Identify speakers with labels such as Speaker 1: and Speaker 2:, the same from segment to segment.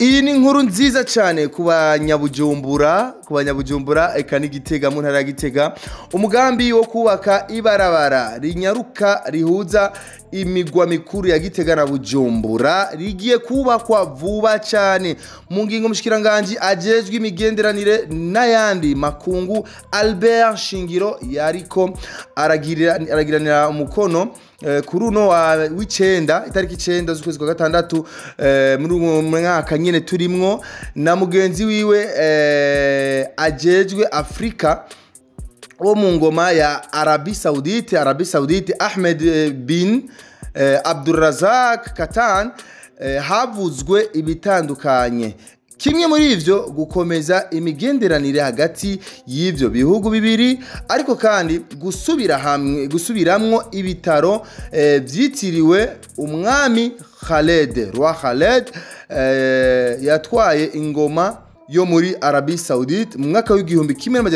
Speaker 1: Iyi ni inkuru nziza cyane ku banyabujumbura eka ni Gitega mu ntara ya Gitega. Umugambi wo kubaka ibarabara rinyaruka rihuza imigwa mikuru ya Gitega na Bujumbura rigiye kubakwa vuba cyane. Mu ngingo mushikiranganje ajejwe imigenderanire n'ayandi makungu Albert Shingiro yariko aragiranira umukono kuri uno w'icenda itariki 9 z'ukwezi kwa gatandatu muri mwaka nyene turimwo na mugenzi wiwe ajejwe Afrika wo mu ngoma ya Arabie Saoudite Ahmed bin Abdulrazak Katan havuzwe ibitandukanye. Kimwe muri ivyo gukomeza imigenderanire hagati y'ivyo bihugu bibiri ariko kandi gusubiramwo ibitaro vyitiriwe umwami Roi Khaled yatwaye ingoma yo muri Arabie Saoudite mu mwaka w'igihumbi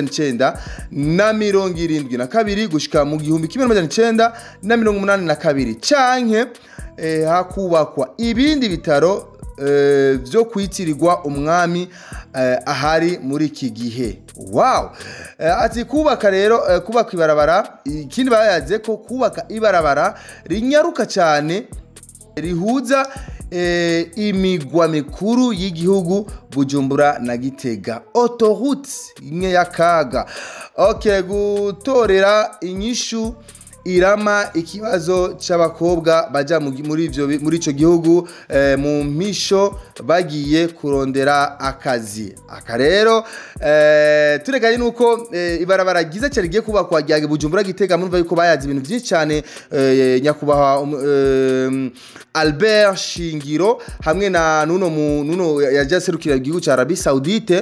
Speaker 1: 1972 gushika mu gihumbi 1982 canke hakubakwa ibindi bitaro vyo kwitirirwa umwami ahari muri iki gihe. Wow, ati kubaka rero kubaka ibarabara ikindi bayaze ko kubaka ibarabara rinyaruka cyane rihuza imigwa mikuru y'igihugu Bujumbura na Gitega, autoroute imwe yakaga. Okay, gutorera inyishu irama ikibazo c'abakobwa baja muri ico gihugu mu mpisho bagiye kurondera akazi. Akarero turegaye nuko ibarabara giza cyane giye kubakwa rya Bujumbura Gitega murumva yuko bayazi ibintu byinshi cyane nyakubaha Albert Shingiro hamwe na nuno yajaserukira igihugu ca Arabie Saoudite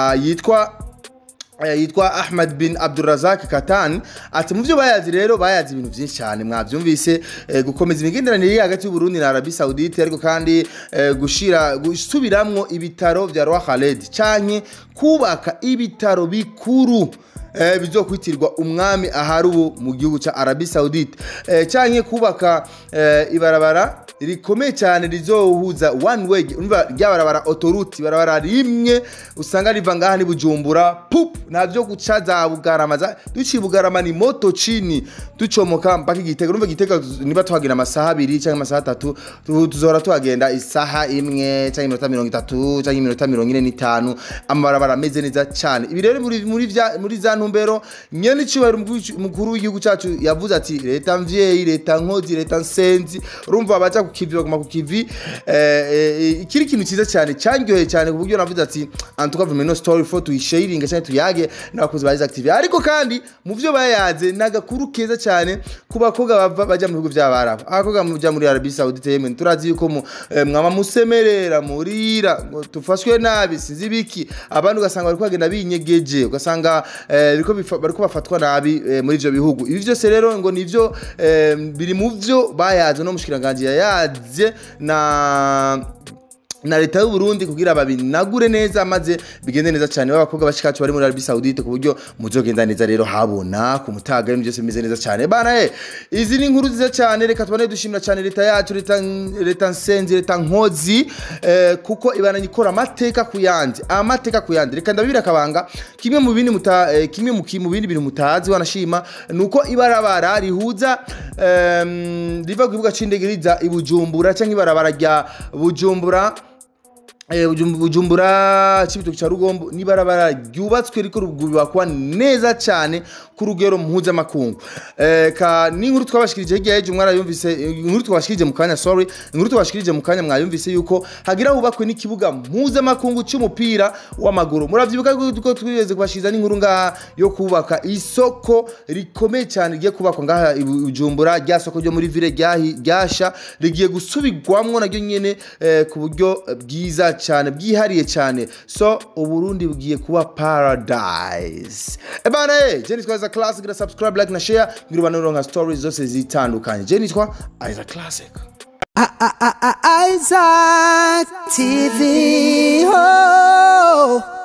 Speaker 1: yitwa Ahmed bin Abdulrazak Katan. Ati mu byo bayazi rero bayazi ibintu byinshi cyane mwavyumvise gukomeza imigenderanire hagati y'u Burundi na Arabie Saoudite ariko kandi gusubiramwo ibitaro vya Roi Khaled canke kubaka ibitaro bikuru bizokwitirwa umwami ahari ubu mu gihugu ca Arabie Saoudite canke kubaka ibarabara rikomeye cyane rizohuza one way umva ryabarabara autoroute barabara rimwe usanga riva ngaha ni Bujumbura pup navyo gucaza bugaramaza ducibugarama ni moto chini ducomoka mpaka Gitega. Urumva Gitega niba tuhagira amasaha 2 cyangwa amasaha 3 tuzora tuhagenda isaha imwe cyangwa 30 cyangwa 45 amabarabara ameze neza cyane. Ibi rero muri za ntumbero nyene cibari mukuru w'igihugu cyacu yavuze ati leta mvyeyi leta nkozi leta nsenzi. Urumva abaca kukivyo kuma kukivi ikiri kintu cyiza cyane cyangyoye cyane ku buryo navuze ati antuka vumeno story for to sharing cyane tuyage nabakozi bari active ariko kandi mu byo bayaze nagakuru keza cyane ku bakobwa baja mu bihugu by'abarabu. Abakobwa muja muri Arabie Saoudite yemen turazi yuko mwama musemerera murira ngo tufashwe nabi sinzi biki abantu ugasanga bari kwagenda binyegeje ugasanga bariko bafatwa nabi muri ivyo bihugu. Ibi byose rero ngo nivyo biri mu byo bayaze no mushikiranganje yaje na leta y'u Burundi kugira babinagure neza maze bigende neza cyane babakobwa bashikacu bari muri Arabie Saoudite ku buryo muzogenda neza rero habona ku mutaga ibintu byose bimeze neza cyane bana. Izi ni inkuru nziza cyane reka tubane dushimira cyane leta yacu leta nsenzi leta nkozi kuko ibana nyikora amateka kuyandi reka ndabira kabanga kimwe mu bindi bintu mutazi wanashima nuko ibarabara rihuza riva kuvuga cindegeriza I Bujumbura cyangwa ibarabara rya Bujumbura Cibitoke ca Rugombo ni barabara ryubatswe riko rugubakwa neza cyane ku rugero mpuza makungu. Ni inkuru twabashikirije higiye mwara yumvise inkuru twabashikirije mu kanya mwayumvise yuko hagira hubakwe n'ikibuga mpuza makungu cy'umupira w'amaguru. Muravyibuka ko twigeze kubashiriza n'inkuru ngaha yo kubaka isoko rikomeye cyane rigiye kubakwa ngaha I Bujumbura rya soko ryo muri ville ryasha rigiye gusubirwamwo naryo nyene ku buryo bwiza cyane bwihariye cyane. So Uburundi bugiye kuba paradise. Bana Jenny twaza classic gira subscribe like na share ngira bantu stories zose zitandukanye. Jenny twa Aiza Classic Aiza TV. Oh